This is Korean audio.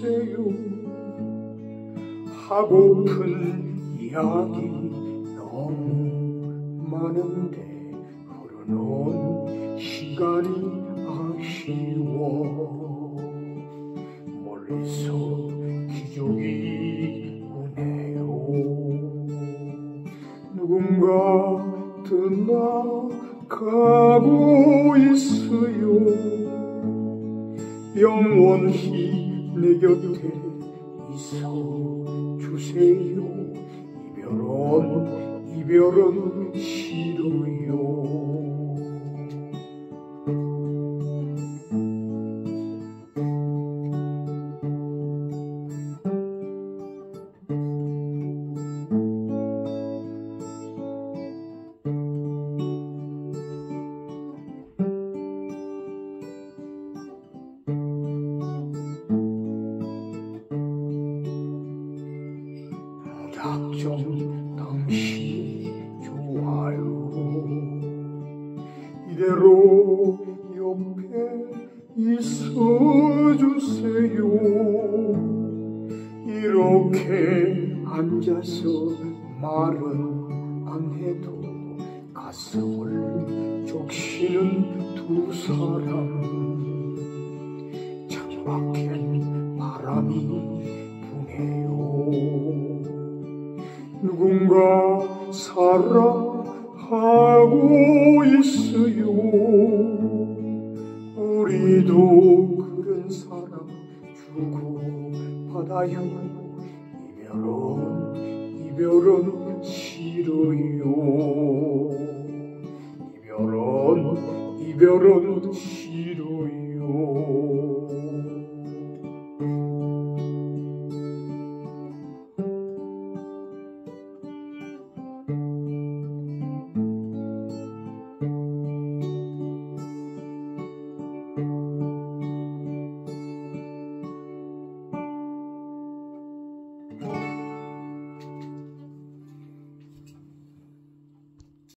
주세요. 하고픈 이야기 너무 많은데 흐르는 시간이 아쉬워. 멀리서 기적이 오네요. 누군가 떠나가고 있어요. 영원히 내 곁에 있어 주세요. 이별은 싫어요. 작정 당시 좋아요. 이대로 옆에 있어주세요. 이렇게 앉아서 말은 안 해도 가슴을 적시는 두 사람. 창밖엔 바람이 부네요. 누군가 사랑하고 있어요. 우리도 그런 사람 주고 받아요. 이별은 싫어요. 이별은 싫어요.